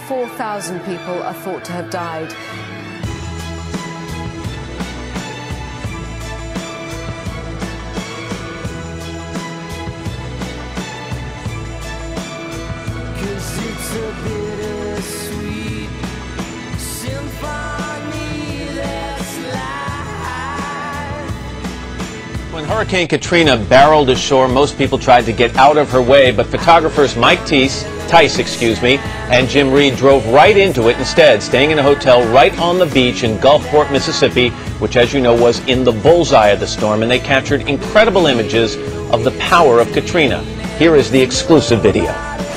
4,000 people are thought to have died. It's a bittersweet symphony that's live. When Hurricane Katrina barreled ashore, most people tried to get out of her way, but photographers Mike Tice, and Jim Reed drove right into it instead, staying in a hotel right on the beach in Gulfport, Mississippi, which, as you know, was in the bullseye of the storm, and they captured incredible images of the power of Katrina. Here is the exclusive video.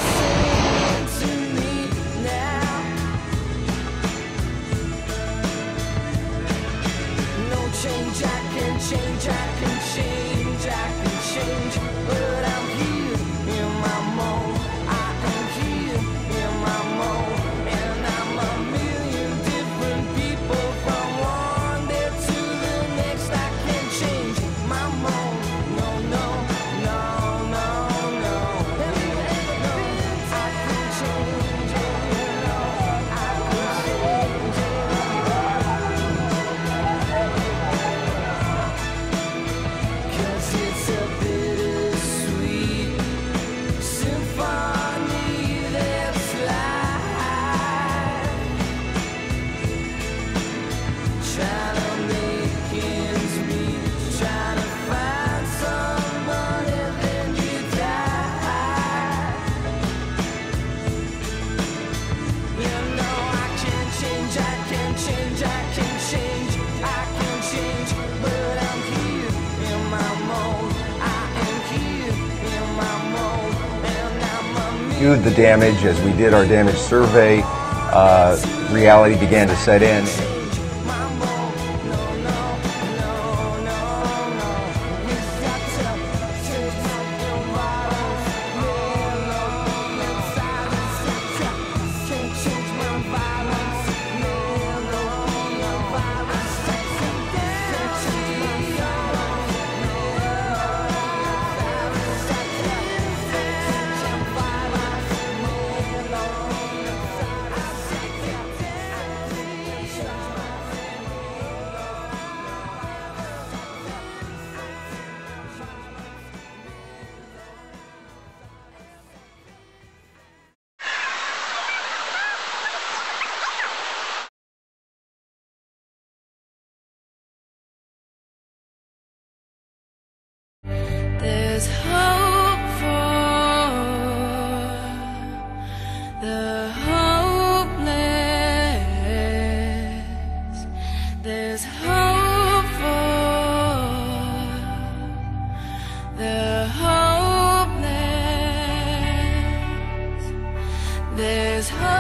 But I'm here in my mode. I am here in my mode. And I'm a million different people from one day to the next. I can't change my mode. No, no, no, no, no. Have you ever been? I can change it. I can change it. 'Cause it's a bittersweet symphony that's live. Trying to make ends meet, trying to find somebody, then you die. You know I can't change, I can't change, I can't change, I can't change, but I'm here in my mode. I am here in my mode, and I'm a Viewed the damage as we did our damage survey. Reality began to set in. my mode. No, no, no, no, no. We've got to change my environment. No, no, no, silence. Can't change my violence. No, no, no, violence. Can't change my violence. There's hope for the hopeless. There's hope for the hopeless. There's hope.